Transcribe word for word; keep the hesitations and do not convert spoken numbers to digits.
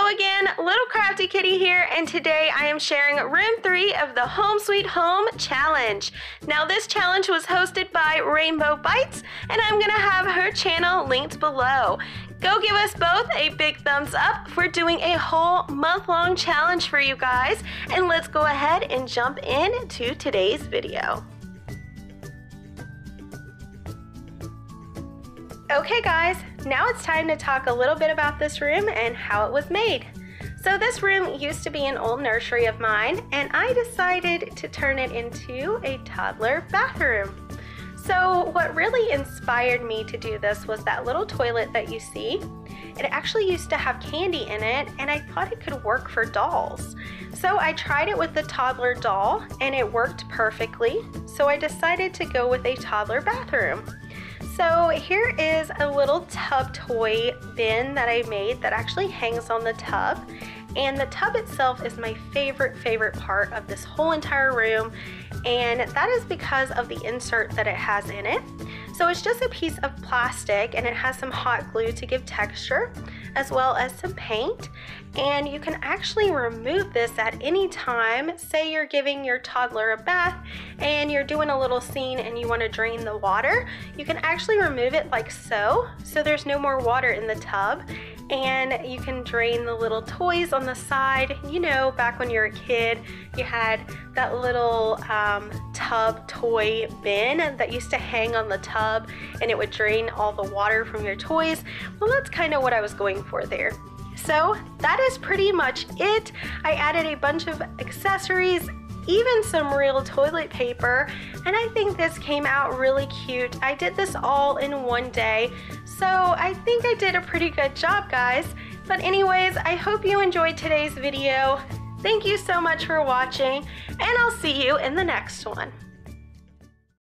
Hello again, Little Crafty Kitty here, and today I am sharing room three of the Home Sweet Home Challenge. Now this challenge was hosted by Raiinbowbitez, and I'm gonna have her channel linked below. Go give us both a big thumbs up for doing a whole month-long challenge for you guys, and let's go ahead and jump into today's video. Okay guys, now it's time to talk a little bit about this room and how it was made. So this room used to be an old nursery of mine, and I decided to turn it into a toddler bathroom. So what really inspired me to do this was that little toilet that you see. It actually used to have candy in it, and I thought it could work for dolls. So I tried it with the toddler doll, and it worked perfectly. So I decided to go with a toddler bathroom. So here is a little tub toy bin that I made that actually hangs on the tub. And the tub itself is my favorite, favorite part of this whole entire room. And that is because of the insert that it has in it. So it's just a piece of plastic, and it has some hot glue to give texture, as well as some paint. And you can actually remove this at any time. Say you're giving your toddler a bath and you're doing a little scene and you want to drain the water. You can actually remove it like so, so there's no more water in the tub. And you can drain the little toys on the side. You know, back when you were a kid, you had that little um, tub toy bin that used to hang on the tub, and it would drain all the water from your toys. Well, that's kind of what I was going for there. So that is pretty much it. I added a bunch of accessories, even some real toilet paper, and I think this came out really cute. I did this all in one day, so I think I did a pretty good job, guys. But anyways, I hope you enjoyed today's video. Thank you so much for watching, and I'll see you in the next one.